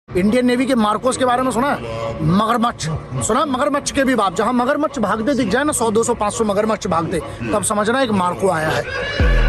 Indian navy के Marcos के बारे में सुना है? मगरमच्छ सुना? मगरमच्छ के भी बाप। जहां मगरमच्छ भागते दिख जाए ना, 100 200 500 मगरमच्छ भागते, तब समझना एक मार्को आया है।